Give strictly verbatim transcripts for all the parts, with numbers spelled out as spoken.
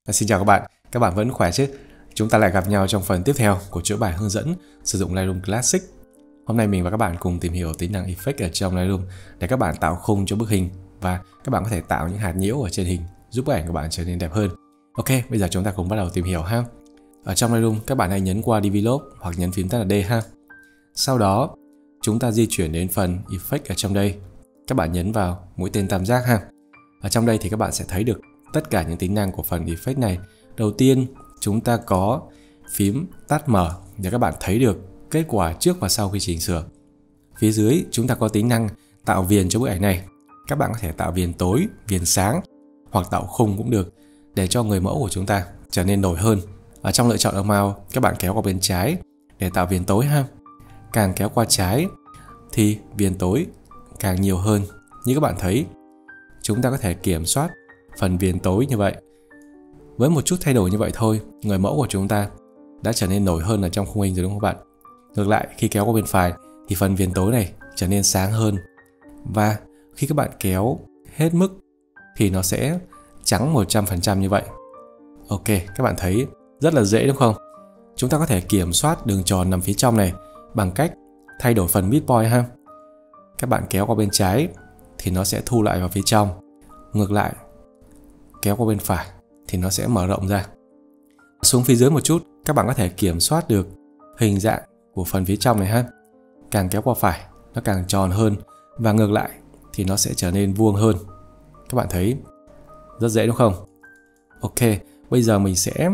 Xin chào các bạn, các bạn vẫn khỏe chứ? Chúng ta lại gặp nhau trong phần tiếp theo của chuỗi bài hướng dẫn sử dụng Lightroom Classic. Hôm nay mình và các bạn cùng tìm hiểu tính năng effect ở trong Lightroom để các bạn tạo khung cho bức hình và các bạn có thể tạo những hạt nhiễu ở trên hình giúp bức ảnh của bạn trở nên đẹp hơn. Ok, bây giờ chúng ta cùng bắt đầu tìm hiểu ha. Ở trong Lightroom các bạn hãy nhấn qua Develop hoặc nhấn phím tắt là D ha. Sau đó chúng ta di chuyển đến phần effect ở trong đây. Các bạn nhấn vào mũi tên tam giác ha. Ở trong đây thì các bạn sẽ thấy được tất cả những tính năng của phần effect này. Đầu tiên chúng ta có phím tắt mở để các bạn thấy được kết quả trước và sau khi chỉnh sửa. Phía dưới chúng ta có tính năng tạo viền cho bức ảnh này. Các bạn có thể tạo viền tối, viền sáng hoặc tạo khung cũng được để cho người mẫu của chúng ta trở nên nổi hơn. Ở trong lựa chọn amount các bạn kéo qua bên trái để tạo viền tối ha. Càng kéo qua trái thì viền tối càng nhiều hơn. Như các bạn thấy, chúng ta có thể kiểm soát phần viền tối như vậy. Với một chút thay đổi như vậy thôi, người mẫu của chúng ta đã trở nên nổi hơn ở trong khung hình rồi đúng không các bạn? Ngược lại, khi kéo qua bên phải thì phần viền tối này trở nên sáng hơn. Và khi các bạn kéo hết mức thì nó sẽ trắng một trăm phần trăm như vậy. Ok, các bạn thấy rất là dễ đúng không? Chúng ta có thể kiểm soát đường tròn nằm phía trong này bằng cách thay đổi phần midpoint ha. Các bạn kéo qua bên trái thì nó sẽ thu lại vào phía trong. Ngược lại, kéo qua bên phải thì nó sẽ mở rộng ra. Xuống phía dưới một chút, các bạn có thể kiểm soát được hình dạng của phần phía trong này ha. Càng kéo qua phải, nó càng tròn hơn. Và ngược lại thì nó sẽ trở nên vuông hơn. Các bạn thấy rất dễ đúng không? Ok, bây giờ mình sẽ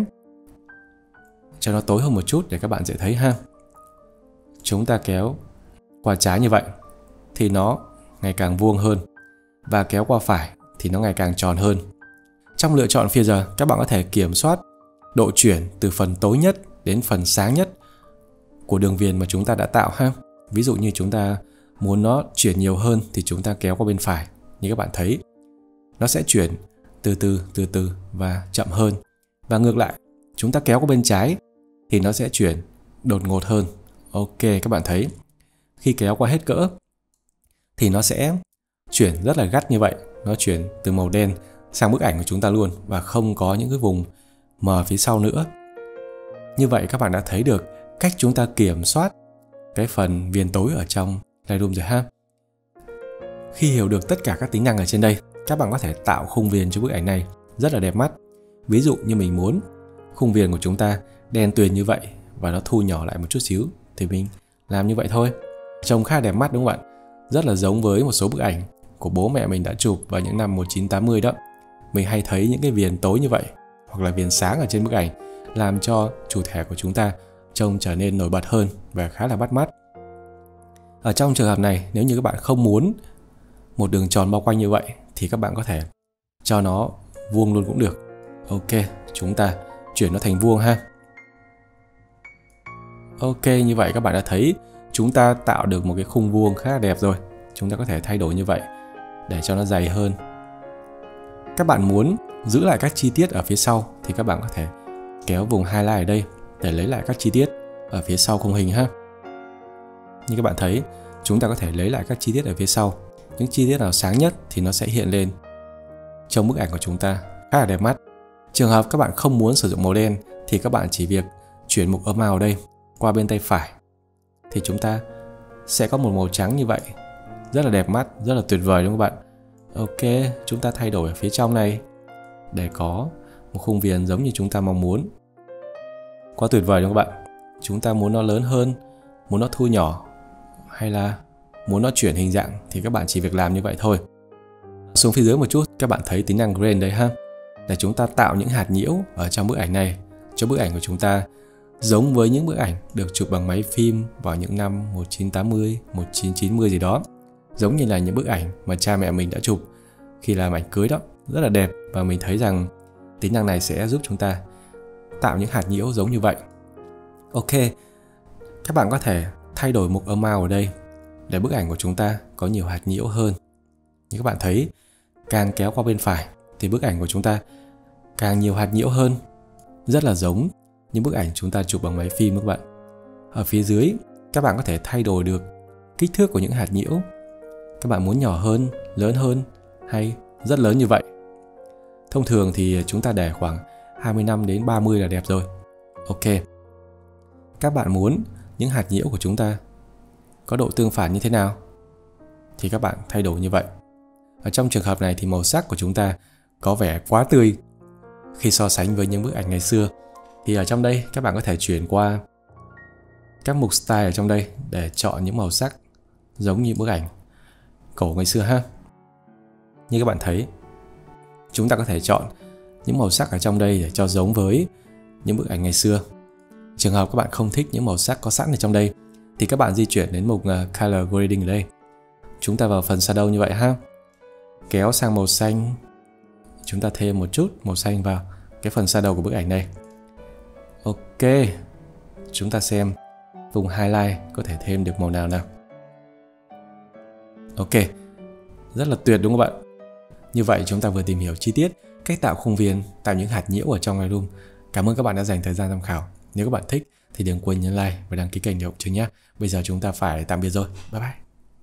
cho nó tối hơn một chút để các bạn dễ thấy ha. Chúng ta kéo qua trái như vậy thì nó ngày càng vuông hơn. Và kéo qua phải thì nó ngày càng tròn hơn. Trong lựa chọn phía giờ, các bạn có thể kiểm soát độ chuyển từ phần tối nhất đến phần sáng nhất của đường viền mà chúng ta đã tạo ha. Ví dụ như chúng ta muốn nó chuyển nhiều hơn thì chúng ta kéo qua bên phải. Như các bạn thấy, nó sẽ chuyển từ từ, từ từ và chậm hơn. Và ngược lại, chúng ta kéo qua bên trái thì nó sẽ chuyển đột ngột hơn. Ok, các bạn thấy, khi kéo qua hết cỡ thì nó sẽ chuyển rất là gắt như vậy. Nó chuyển từ màu đen sang bức ảnh của chúng ta luôn và không có những cái vùng mờ phía sau nữa. Như vậy các bạn đã thấy được cách chúng ta kiểm soát cái phần viền tối ở trong Lightroom rồi ha. Khi hiểu được tất cả các tính năng ở trên đây, các bạn có thể tạo khung viền cho bức ảnh này rất là đẹp mắt. Ví dụ như mình muốn khung viền của chúng ta đen tuyền như vậy và nó thu nhỏ lại một chút xíu thì mình làm như vậy thôi. Trông khá đẹp mắt đúng không bạn? Rất là giống với một số bức ảnh của bố mẹ mình đã chụp vào những năm một nghìn chín trăm tám mươi đó. Mình hay thấy những cái viền tối như vậy hoặc là viền sáng ở trên bức ảnh làm cho chủ thể của chúng ta trông trở nên nổi bật hơn và khá là bắt mắt. Ở trong trường hợp này, nếu như các bạn không muốn một đường tròn bao quanh như vậy thì các bạn có thể cho nó vuông luôn cũng được. Ok, chúng ta chuyển nó thành vuông ha. Ok, như vậy các bạn đã thấy chúng ta tạo được một cái khung vuông khá là đẹp rồi. Chúng ta có thể thay đổi như vậy để cho nó dày hơn. Các bạn muốn giữ lại các chi tiết ở phía sau thì các bạn có thể kéo vùng highlight ở đây để lấy lại các chi tiết ở phía sau khung hình ha. Như các bạn thấy, chúng ta có thể lấy lại các chi tiết ở phía sau. Những chi tiết nào sáng nhất thì nó sẽ hiện lên trong bức ảnh của chúng ta khá là đẹp mắt. Trường hợp các bạn không muốn sử dụng màu đen thì các bạn chỉ việc chuyển mục amount ở đây qua bên tay phải thì chúng ta sẽ có một màu trắng như vậy. Rất là đẹp mắt, rất là tuyệt vời đúng không các bạn? Ok, chúng ta thay đổi ở phía trong này để có một khung viền giống như chúng ta mong muốn. Quá tuyệt vời đúng không các bạn? Chúng ta muốn nó lớn hơn, muốn nó thu nhỏ hay là muốn nó chuyển hình dạng thì các bạn chỉ việc làm như vậy thôi. Xuống phía dưới một chút, các bạn thấy tính năng Grain đây ha. Để chúng ta tạo những hạt nhiễu ở trong bức ảnh này cho bức ảnh của chúng ta giống với những bức ảnh được chụp bằng máy phim vào những năm một nghìn chín trăm tám mươi, một nghìn chín trăm chín mươi gì đó. Giống như là những bức ảnh mà cha mẹ mình đã chụp khi làm ảnh cưới đó. Rất là đẹp và mình thấy rằng tính năng này sẽ giúp chúng ta tạo những hạt nhiễu giống như vậy. Ok, các bạn có thể thay đổi mục amount ở đây để bức ảnh của chúng ta có nhiều hạt nhiễu hơn. Như các bạn thấy, càng kéo qua bên phải thì bức ảnh của chúng ta càng nhiều hạt nhiễu hơn. Rất là giống những bức ảnh chúng ta chụp bằng máy phim các bạn. Ở phía dưới, các bạn có thể thay đổi được kích thước của những hạt nhiễu. Các bạn muốn nhỏ hơn, lớn hơn hay rất lớn như vậy. Thông thường thì chúng ta để khoảng hai mươi lăm đến ba mươi là đẹp rồi. Ok. Các bạn muốn những hạt nhiễu của chúng ta có độ tương phản như thế nào thì các bạn thay đổi như vậy. Ở trong trường hợp này thì màu sắc của chúng ta có vẻ quá tươi khi so sánh với những bức ảnh ngày xưa. Thì ở trong đây các bạn có thể chuyển qua các mục style ở trong đây để chọn những màu sắc giống như bức ảnh cổ ngày xưa ha. Như các bạn thấy, chúng ta có thể chọn những màu sắc ở trong đây để cho giống với những bức ảnh ngày xưa. Trường hợp các bạn không thích những màu sắc có sẵn ở trong đây thì các bạn di chuyển đến mục Color Grading ở đây. Chúng ta vào phần shadow như vậy ha. Kéo sang màu xanh. Chúng ta thêm một chút màu xanh vào cái phần shadow của bức ảnh này. Ok. Chúng ta xem vùng highlight có thể thêm được màu nào nào. Ok. Rất là tuyệt đúng không bạn? Như vậy chúng ta vừa tìm hiểu chi tiết cách tạo khung viền, tạo những hạt nhiễu ở trong Lightroom. Cảm ơn các bạn đã dành thời gian tham khảo. Nếu các bạn thích thì đừng quên nhấn like và đăng ký kênh để ủng hộ chương nhé. Bây giờ chúng ta phải tạm biệt rồi. Bye bye.